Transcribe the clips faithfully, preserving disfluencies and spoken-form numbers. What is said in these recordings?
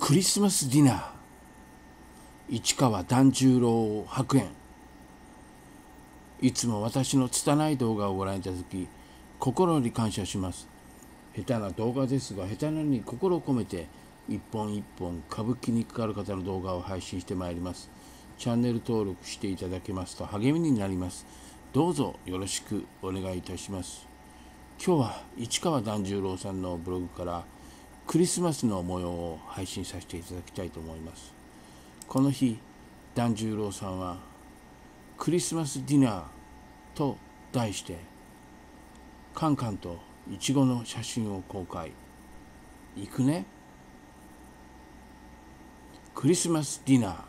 クリスマスディナー市川團十郎白猿。いつも私の拙い動画をご覧いただき心より感謝します。下手な動画ですが、下手なのに心を込めて一本一本歌舞伎にかかる方の動画を配信してまいります。チャンネル登録していただけますと励みになります。どうぞよろしくお願いいたします。今日は市川團十郎さんのブログからクリスマスの模様を配信させていただきたいと思います。この日、團十郎さんはクリスマスディナーと題してカンカンとイチゴの写真を公開。行くね。クリスマスディナー。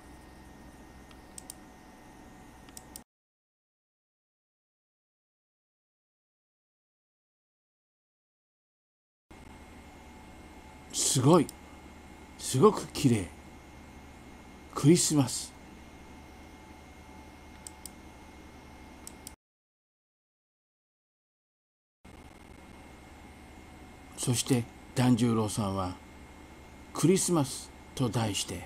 すごい、すごく綺麗。クリスマス。そして團十郎さんはクリスマスと題して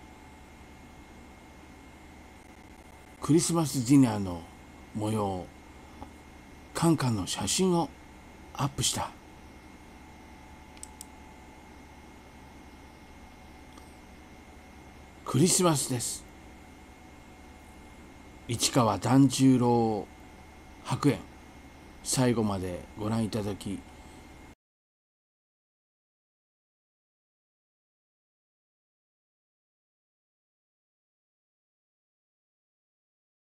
クリスマスディナーの模様、カンカンの写真をアップした。クリスマスです。市川團十郎白猿。最後までご覧いただき